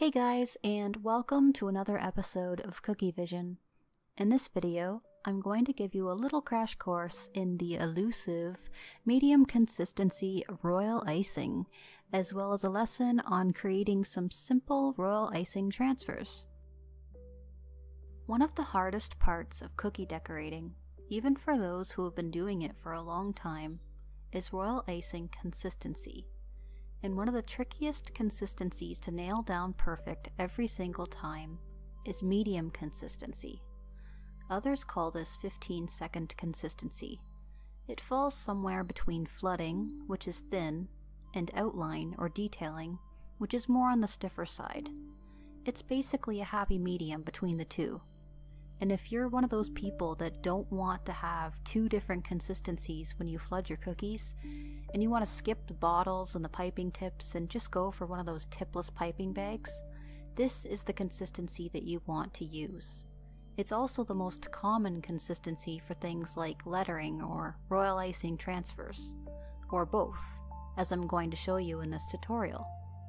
Hey guys, and welcome to another episode of Kookievision. In this video, I'm going to give you a little crash course in the elusive, medium consistency royal icing, as well as a lesson on creating some simple royal icing transfers. One of the hardest parts of cookie decorating, even for those who have been doing it for a long time, is royal icing consistency. And one of the trickiest consistencies to nail down perfect every single time is medium consistency. Others call this 15-second consistency. It falls somewhere between flooding, which is thin, and outline or detailing, which is more on the stiffer side. It's basically a happy medium between the two. And if you're one of those people that don't want to have two different consistencies when you flood your cookies, and you want to skip the bottles and the piping tips and just go for one of those tipless piping bags, this is the consistency that you want to use. It's also the most common consistency for things like lettering or royal icing transfers, or both, as I'm going to show you in this tutorial.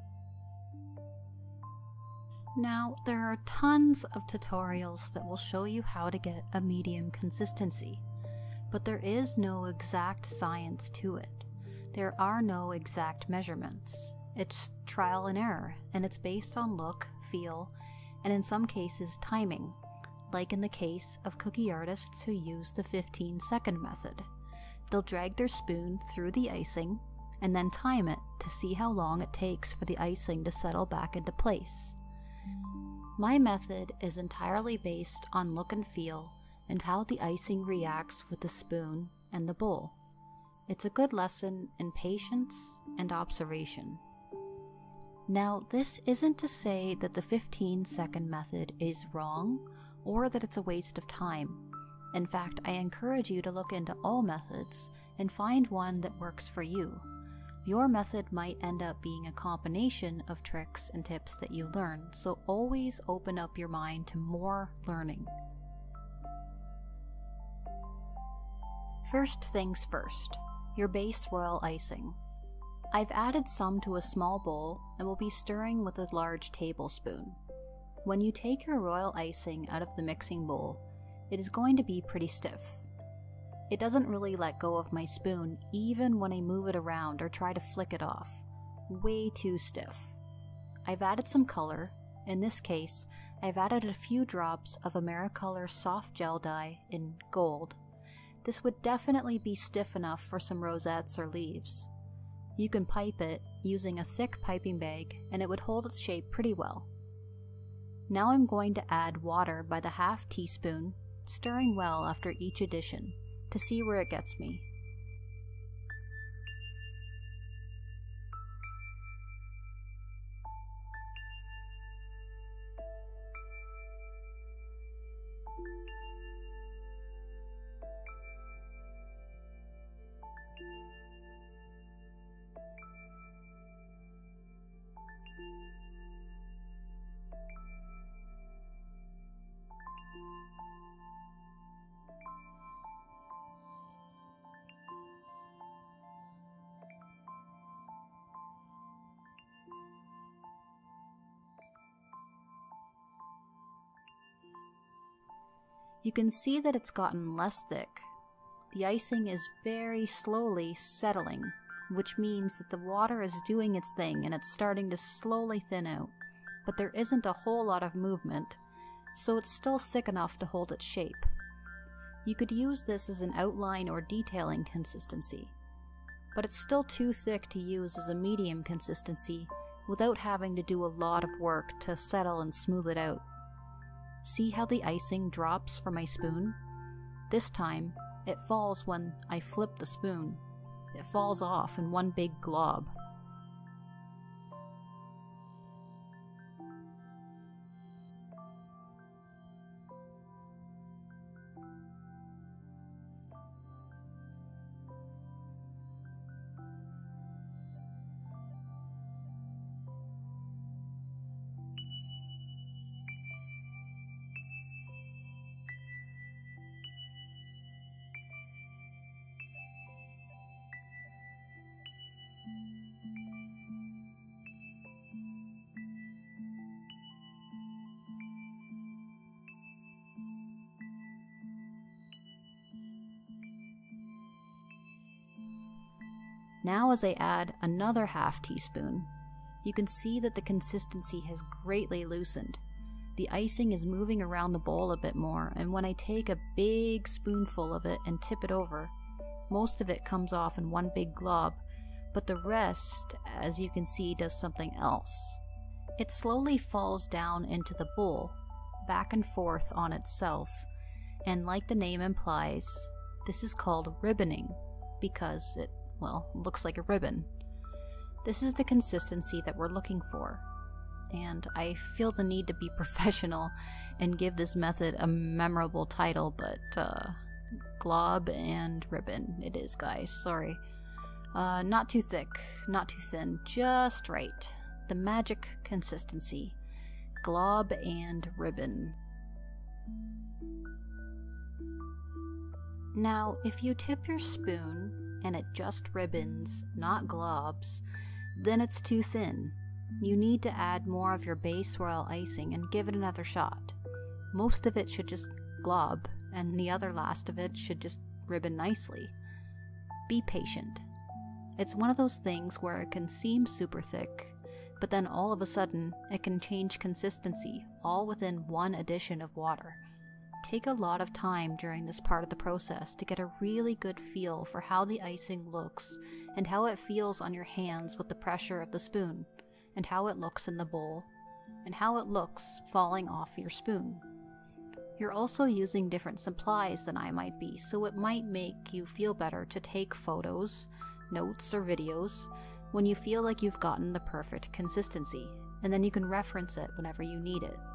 Now, there are tons of tutorials that will show you how to get a medium consistency, but there is no exact science to it. There are no exact measurements. It's trial and error, and it's based on look, feel, and in some cases timing, like in the case of cookie artists who use the 15-second method. They'll drag their spoon through the icing and then time it to see how long it takes for the icing to settle back into place. My method is entirely based on look and feel and how the icing reacts with the spoon and the bowl. It's a good lesson in patience and observation. Now, this isn't to say that the 15-second method is wrong or that it's a waste of time. In fact, I encourage you to look into all methods and find one that works for you. Your method might end up being a combination of tricks and tips that you learn, so always open up your mind to more learning. First things first, your base royal icing. I've added some to a small bowl and will be stirring with a large tablespoon. When you take your royal icing out of the mixing bowl, it is going to be pretty stiff. It doesn't really let go of my spoon even when I move it around or try to flick it off. Way too stiff. I've added some color. In this case, I've added a few drops of Americolor soft gel dye in gold. This would definitely be stiff enough for some rosettes or leaves. You can pipe it using a thick piping bag and it would hold its shape pretty well. Now I'm going to add water by the half teaspoon, stirring well after each addition, to see where it gets me. You can see that it's gotten less thick. The icing is very slowly settling, which means that the water is doing its thing and it's starting to slowly thin out, but there isn't a whole lot of movement, so it's still thick enough to hold its shape. You could use this as an outline or detailing consistency, but it's still too thick to use as a medium consistency without having to do a lot of work to settle and smooth it out. See how the icing drops from my spoon? This time, it falls when I flip the spoon. It falls off in one big glob. Now as I add another half teaspoon, you can see that the consistency has greatly loosened. The icing is moving around the bowl a bit more, and when I take a big spoonful of it and tip it over, most of it comes off in one big glob, but the rest, as you can see, does something else. It slowly falls down into the bowl, back and forth on itself, and like the name implies, this is called ribboning, because it, well, looks like a ribbon. This is the consistency that we're looking for, and I feel the need to be professional and give this method a memorable title, but glob and ribbon it is, guys, sorry. Not too thick, not too thin, just right. The magic consistency. Glob and ribbon. Now, if you tip your spoon and it just ribbons, not globs, then it's too thin. You need to add more of your base royal icing and give it another shot. Most of it should just glob, and the other last of it should just ribbon nicely. Be patient. It's one of those things where it can seem super thick, but then all of a sudden it can change consistency, all within one addition of water. Take a lot of time during this part of the process to get a really good feel for how the icing looks and how it feels on your hands with the pressure of the spoon, and how it looks in the bowl, and how it looks falling off your spoon. You're also using different supplies than I might be, so it might make you feel better to take photos, notes, or videos when you feel like you've gotten the perfect consistency, and then you can reference it whenever you need it.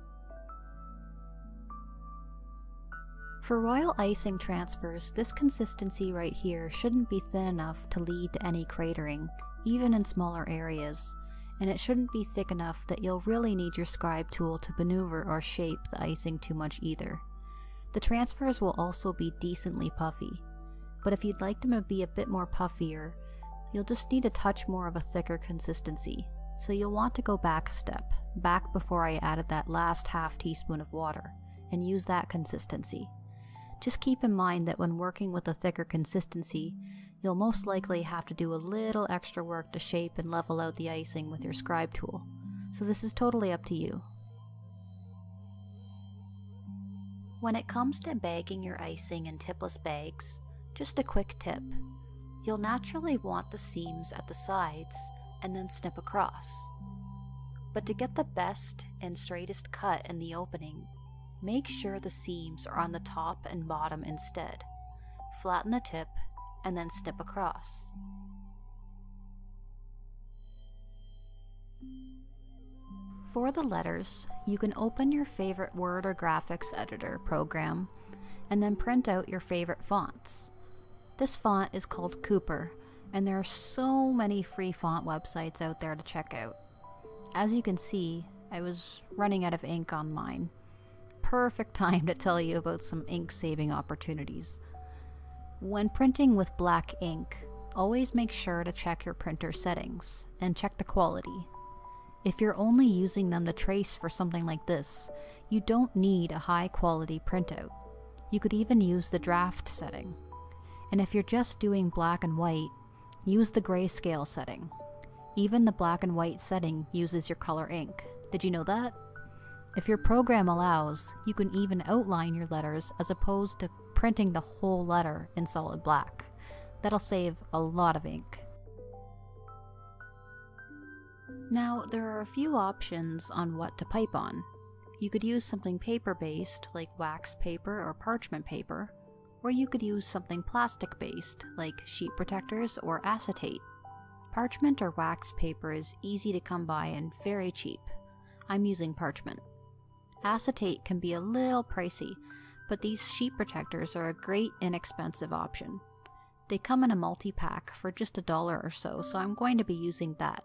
For royal icing transfers, this consistency right here shouldn't be thin enough to lead to any cratering, even in smaller areas, and it shouldn't be thick enough that you'll really need your scribe tool to maneuver or shape the icing too much either. The transfers will also be decently puffy, but if you'd like them to be a bit more puffier, you'll just need a touch more of a thicker consistency, so you'll want to go back a step, back before I added that last half teaspoon of water, and use that consistency. Just keep in mind that when working with a thicker consistency, you'll most likely have to do a little extra work to shape and level out the icing with your scribe tool, so this is totally up to you. When it comes to bagging your icing in tipless bags, just a quick tip. You'll naturally want the seams at the sides and then snip across. But to get the best and straightest cut in the opening, make sure the seams are on the top and bottom instead. Flatten the tip and then snip across. For the letters, you can open your favorite Word or graphics editor program and then print out your favorite fonts. This font is called Cooper, and there are so many free font websites out there to check out. As you can see, I was running out of ink on mine. Perfect time to tell you about some ink saving opportunities. When printing with black ink, always make sure to check your printer settings and check the quality. If you're only using them to trace for something like this, you don't need a high quality printout. You could even use the draft setting. And if you're just doing black and white, use the grayscale setting. Even the black and white setting uses your color ink. Did you know that? If your program allows, you can even outline your letters as opposed to printing the whole letter in solid black. That'll save a lot of ink. Now, there are a few options on what to pipe on. You could use something paper-based like wax paper or parchment paper, or you could use something plastic-based like sheet protectors or acetate. Parchment or wax paper is easy to come by and very cheap. I'm using parchment. Acetate can be a little pricey, but these sheet protectors are a great inexpensive option. They come in a multi-pack for just $1 or so, so I'm going to be using that.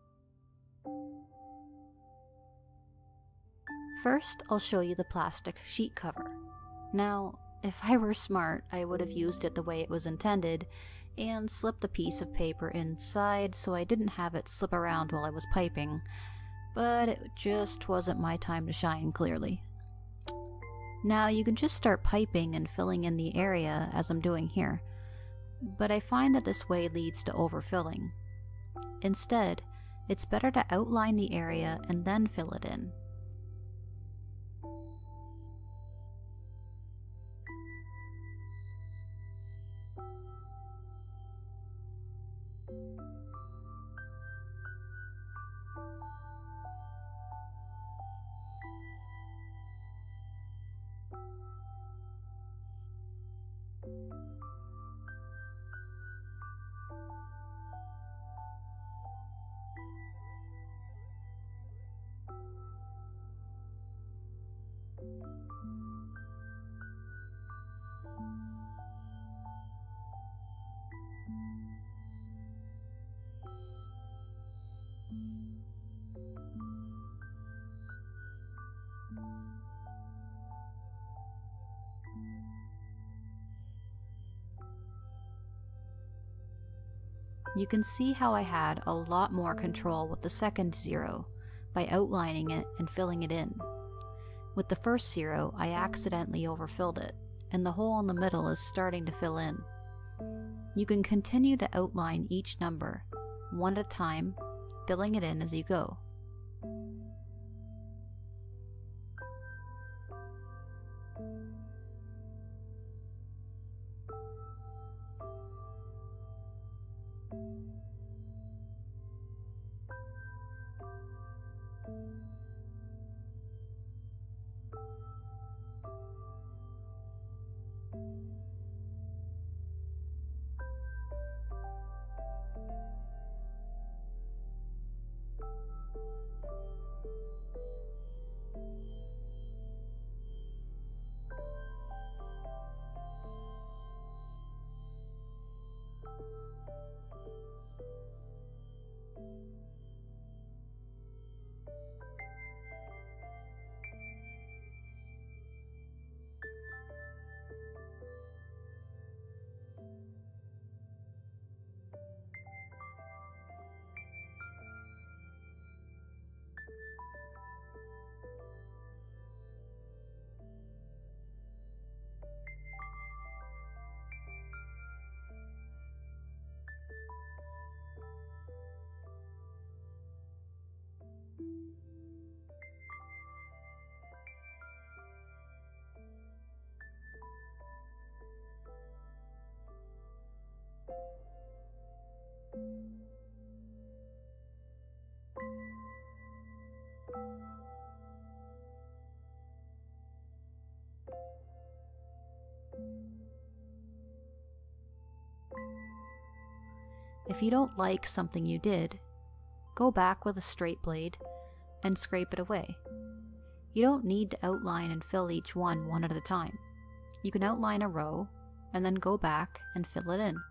First, I'll show you the plastic sheet cover. Now, if I were smart, I would have used it the way it was intended and slipped a piece of paper inside so I didn't have it slip around while I was piping, but it just wasn't my time to shine, clearly. Now you can just start piping and filling in the area as I'm doing here. but I find that this way leads to overfilling. Instead, it's better to outline the area and then fill it in. You can see how I had a lot more control with the second zero by outlining it and filling it in. With the first zero, I accidentally overfilled it, and the hole in the middle is starting to fill in. You can continue to outline each number, one at a time, filling it in as you go. If you don't like something you did, go back with a straight blade and scrape it away. You don't need to outline and fill each one at a time. You can outline a row and then go back and fill it in.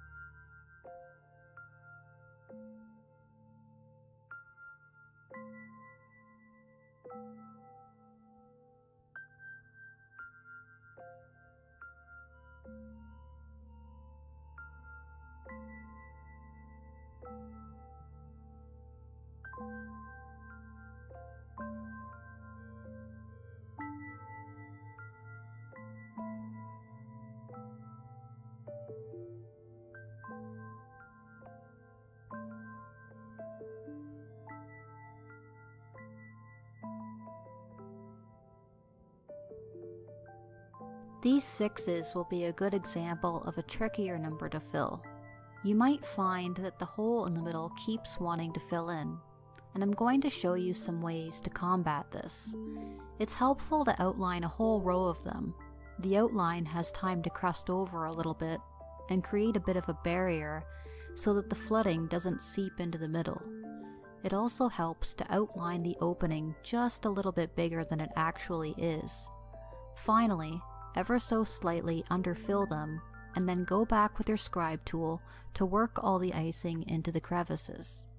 These 6s will be a good example of a trickier number to fill. You might find that the hole in the middle keeps wanting to fill in, and I'm going to show you some ways to combat this. It's helpful to outline a whole row of them. The outline has time to crust over a little bit and create a bit of a barrier so that the flooding doesn't seep into the middle. It also helps to outline the opening just a little bit bigger than it actually is. Finally, ever so slightly underfill them, and then go back with your scribe tool to work all the icing into the crevices.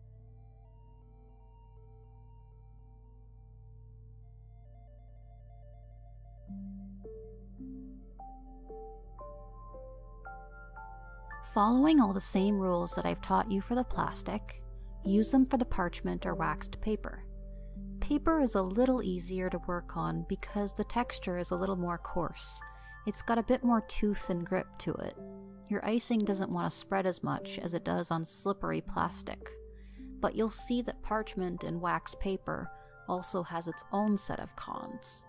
Following all the same rules that I've taught you for the plastic, use them for the parchment or waxed paper. Paper is a little easier to work on because the texture is a little more coarse. It's got a bit more tooth and grip to it. your icing doesn't want to spread as much as it does on slippery plastic. But you'll see that parchment and wax paper also has its own set of cons.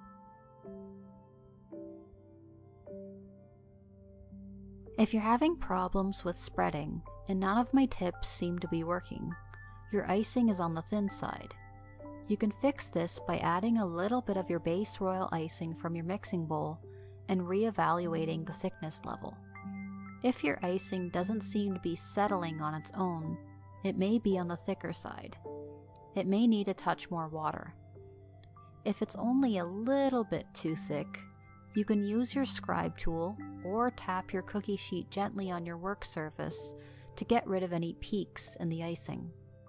If you're having problems with spreading and none of my tips seem to be working, your icing is on the thin side. You can fix this by adding a little bit of your base royal icing from your mixing bowl and re-evaluating the thickness level. If your icing doesn't seem to be settling on its own, it may be on the thicker side. It may need a touch more water. If it's only a little bit too thick, you can use your scribe tool or tap your cookie sheet gently on your work surface to get rid of any peaks in the icing.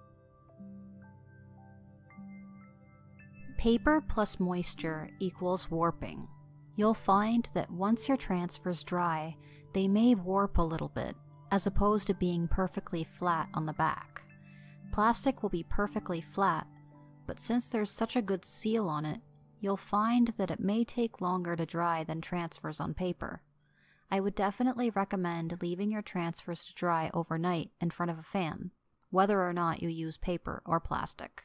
Paper plus moisture equals warping. You'll find that once your transfers dry, they may warp a little bit, as opposed to being perfectly flat on the back. Plastic will be perfectly flat, but since there's such a good seal on it, you'll find that it may take longer to dry than transfers on paper. I would definitely recommend leaving your transfers to dry overnight in front of a fan, whether or not you use paper or plastic.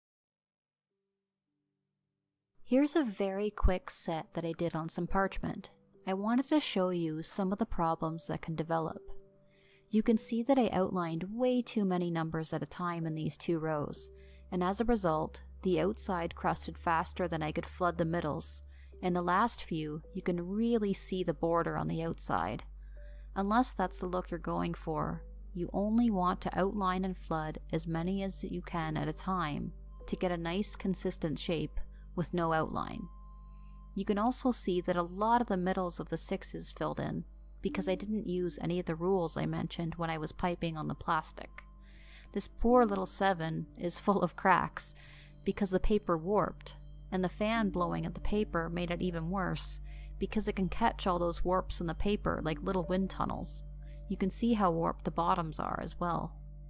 Here's a very quick set that I did on some parchment. I wanted to show you some of the problems that can develop. You can see that I outlined way too many numbers at a time in these two rows, and as a result, the outside crusted faster than I could flood the middles. In the last few, you can really see the border on the outside. Unless that's the look you're going for, you only want to outline and flood as many as you can at a time to get a nice consistent shape with no outline. You can also see that a lot of the middles of the 6s filled in, because I didn't use any of the rules I mentioned when I was piping on the plastic. This poor little 7 is full of cracks because the paper warped, and the fan blowing at the paper made it even worse because it can catch all those warps in the paper like little wind tunnels. You can see how warped the bottoms are as well.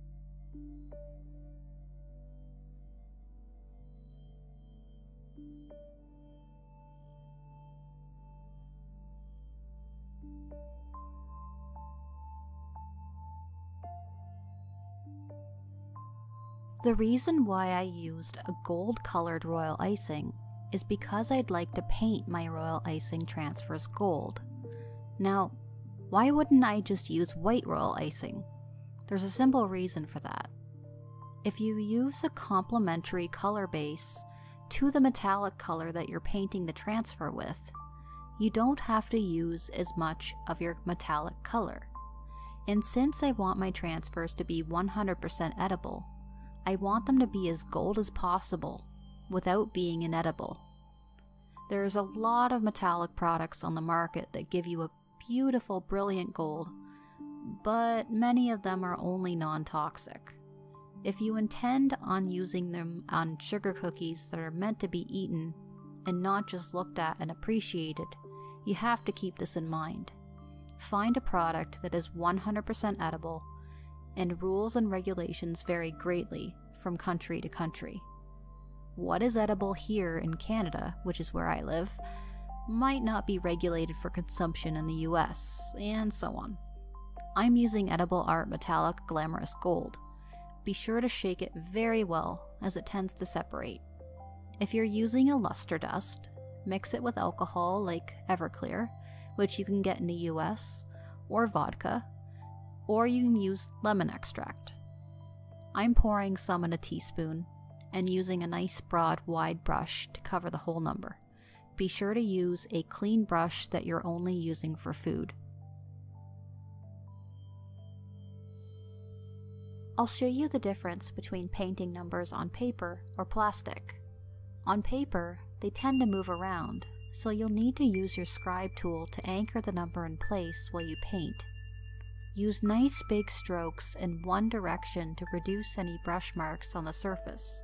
The reason why I used a gold-colored royal icing is because I'd like to paint my royal icing transfers gold. Now, why wouldn't I just use white royal icing? There's a simple reason for that. If you use a complementary color base to the metallic color that you're painting the transfer with, you don't have to use as much of your metallic color. And since I want my transfers to be 100% edible, I want them to be as gold as possible without being inedible. There's a lot of metallic products on the market that give you a beautiful, brilliant gold, but many of them are only non-toxic. If you intend on using them on sugar cookies that are meant to be eaten and not just looked at and appreciated, you have to keep this in mind. Find a product that is 100% edible, and rules and regulations vary greatly from country to country. What is edible here in Canada, which is where I live, might not be regulated for consumption in the US, and so on. I'm using Edible Art Metallic Glamorous Gold. Be sure to shake it very well, as it tends to separate. If you're using a luster dust, mix it with alcohol like Everclear, which you can get in the US, or vodka, or you can use lemon extract. I'm pouring some in a teaspoon and using a nice broad wide brush to cover the whole number. Be sure to use a clean brush that you're only using for food. I'll show you the difference between painting numbers on paper or plastic. On paper, they tend to move around, so you'll need to use your scribe tool to anchor the number in place while you paint. Use nice big strokes in one direction to reduce any brush marks on the surface.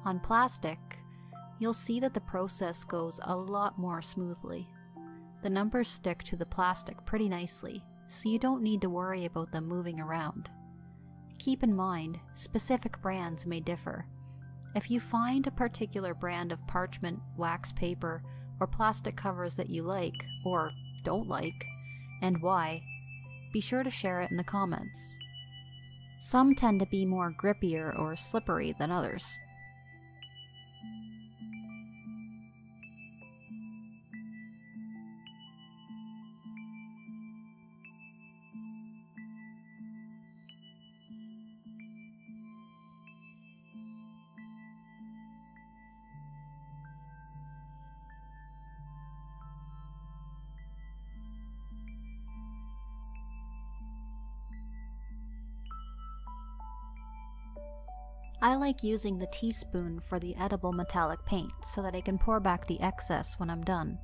On plastic, you'll see that the process goes a lot more smoothly. The numbers stick to the plastic pretty nicely, so you don't need to worry about them moving around. Keep in mind, specific brands may differ. If you find a particular brand of parchment, wax paper, or plastic covers that you like, or don't like, and why, be sure to share it in the comments. Some tend to be more grippier or slippery than others. I like using the teaspoon for the edible metallic paint so that I can pour back the excess when I'm done.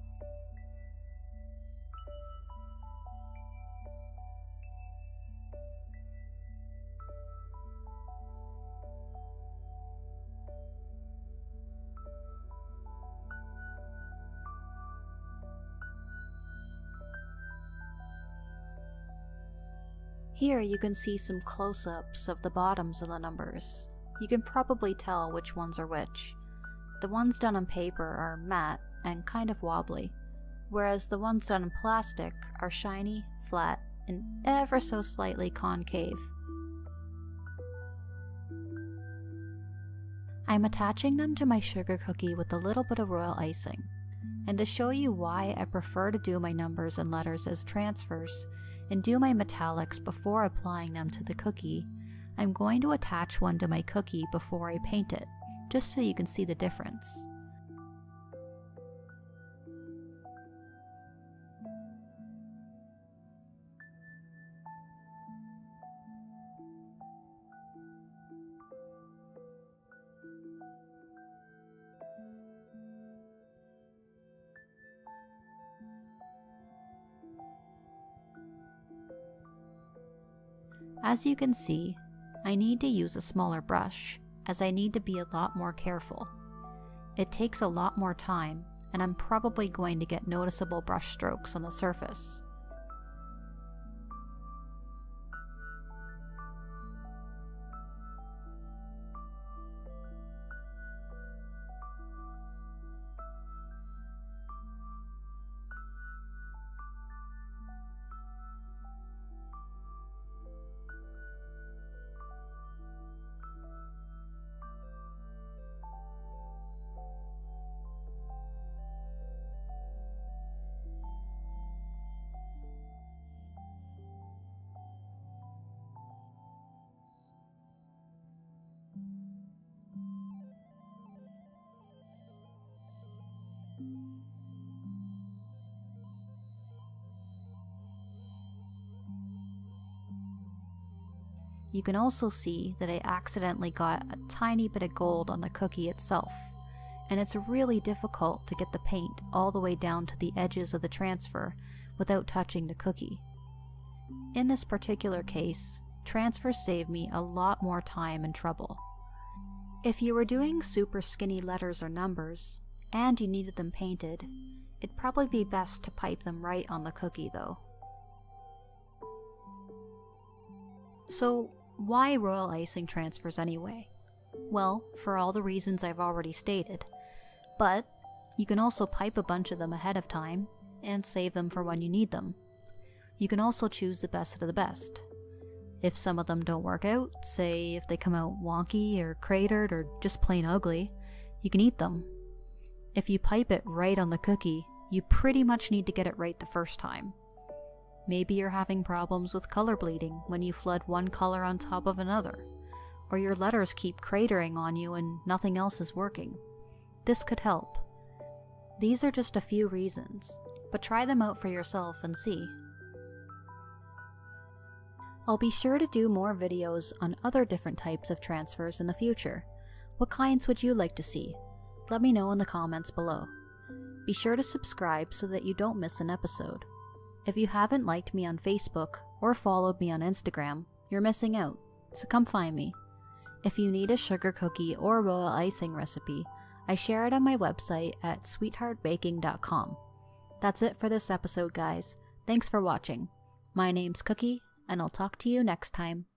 Here you can see some close-ups of the bottoms of the numbers. You can probably tell which ones are which. The ones done on paper are matte and kind of wobbly, whereas the ones done in plastic are shiny, flat, and ever so slightly concave. I'm attaching them to my sugar cookie with a little bit of royal icing, and to show you why I prefer to do my numbers and letters as transfers and do my metallics before applying them to the cookie, I'm going to attach one to my cookie before I paint it, just so you can see the difference. As you can see, I need to use a smaller brush, as I need to be a lot more careful. It takes a lot more time, and I'm probably going to get noticeable brush strokes on the surface. You can also see that I accidentally got a tiny bit of gold on the cookie itself, and it's really difficult to get the paint all the way down to the edges of the transfer without touching the cookie. In this particular case, transfers save me a lot more time and trouble. If you were doing super skinny letters or numbers, and you needed them painted, it'd probably be best to pipe them right on the cookie though. So, why royal icing transfers anyway? Well, for all the reasons I've already stated, but you can also pipe a bunch of them ahead of time and save them for when you need them. You can also choose the best of the best. If some of them don't work out, say if they come out wonky or cratered or just plain ugly, you can eat them. If you pipe it right on the cookie, you pretty much need to get it right the first time. Maybe you're having problems with color bleeding when you flood one color on top of another, or your letters keep cratering on you and nothing else is working. This could help. These are just a few reasons, but try them out for yourself and see. I'll be sure to do more videos on other different types of transfers in the future. What kinds would you like to see? Let me know in the comments below. Be sure to subscribe so that you don't miss an episode. If you haven't liked me on Facebook or followed me on Instagram, you're missing out, so come find me. If you need a sugar cookie or royal icing recipe, I share it on my website at sweethartbaking.com. That's it for this episode, guys. Thanks for watching. My name's Cookie, and I'll talk to you next time.